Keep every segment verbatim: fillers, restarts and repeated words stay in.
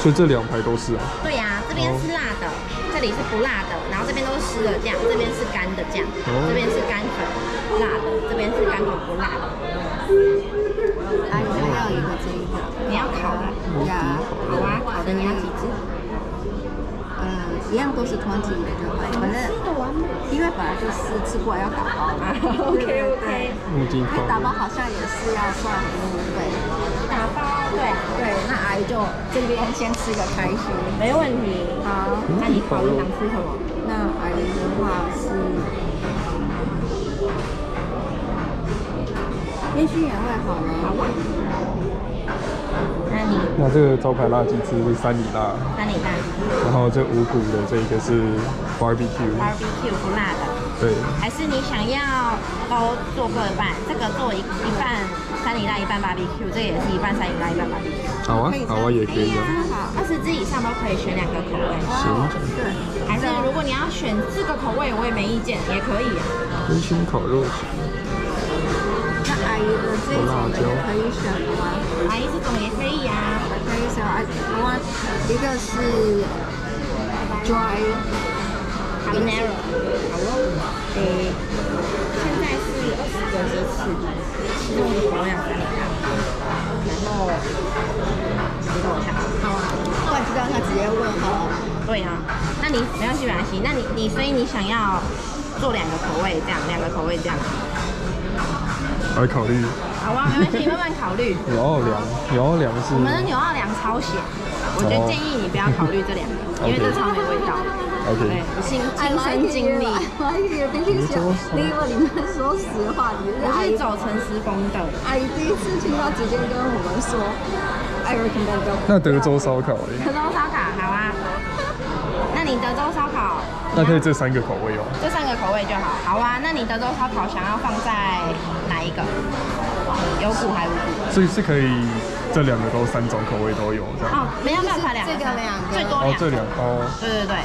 所以这两排都是啊。 对呀、啊，这边是辣的，这里是不辣的，然后这边都是湿的酱，这边是干的酱，这边是干粉辣的，这边是干粉不辣的。 啊，你还要一个这一个， 你要烤的呀？ 好啊，烤的你要几只？ 呃，一样都是二十的就好，反正因为本来就是吃过要打包嘛。 OK OK。 木金烤。 打包好像也是要算服务费。 打包对对，那阿姨就这边先吃个开心。 没问题。好，那你烤你想吃什么？ 那阿姨的话是烟熏原味好了。好啊。 那你那这个招牌辣鸡翅是三里辣， 三里辣， 然后这五谷的这个是 barbecue，barbecue barbecue 不辣的。 对。还是你想要都做各半，这个做一一半三里辣，一半 barbecue， 这个也是一半三里辣，一半 barbecue。 好啊，好啊，也可以啊。 二十只以上都可以选两个口味。 行。 对。 还是如果你要选四个口味，我也没意见，也可以啊。 烟熏烤肉型。 那阿姨的这种的也可以选吗？ 阿姨这种也可以呀、啊， 可以选。我一个是 dry habanero， 好哦。诶，现在是二十个鸡翅，其中一个口味要三里辣，然后你等我一下。 好啊，不然就让他直接问好了。 对啊，那你没关系没关系，那你你所以你想要做两个口味这样，两个口味这样。 来考虑。 好啊，没关系，慢慢考虑。 牛奥良，牛奥良是。 我们的牛奥良超咸，我觉得建议你不要考虑这两个，因为这超没味道。 OK。 对，我亲亲身经历。 阿姨有点想，因为你们说实话，你我是走陈思峰的。 阿姨第一次听到直接跟我们说 ，I recommend。 那德州烧烤嘞？ 德州烧烤好啊。那你德州烧烤？ 那可以这三个口味哦。 这三个口味就好。好啊，那你德州烧烤想要放在哪一个？有骨还无骨？ 所以是可以，这两个都三种口味都有这样。 哦，没有办法两个， 这个两个， 最多两个。 哦，这两包。 对对对。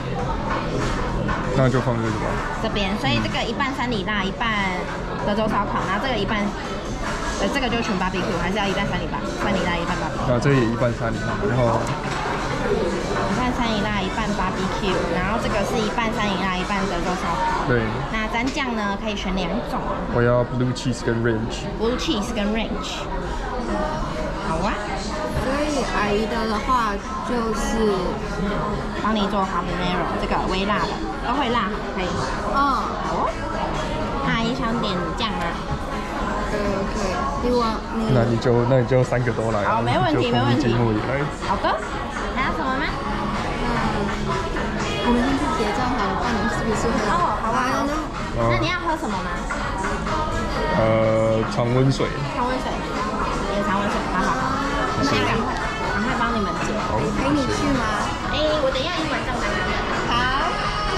那就放这个吧。 这边，所以这个一半三里辣，一半德州烧烤，然后这个一半，呃，这个就全 barbecue， 还是要一半三里辣，三里辣一半 barbecue。 那这也一半三里辣，然后。 一半三里辣，一半 barbecue， 然后这个是一半三里辣，一半德州烧烤。 对。 那蘸酱呢，可以选两种。 我要 blue cheese 跟 ranch。blue cheese 跟 ranch。好啊。 所以阿姨的的话就是帮你做 habanero， 这个微辣的，都会辣，可以。 嗯。 好哦。阿姨想点酱吗？ 可以可以。你我你。 那你就那你就三个都来。 好，没问题没问题。 来。 好的。还有什么吗？ 我们先去结账好了，不然你是不是会？ 哦，好啊。那你要喝什么吗？ 呃，常温水。 常温水，也常温水，好好好。那先赶快，赶快帮你们结。 陪你去吗？ 哎，我等一下你晚上来。 好。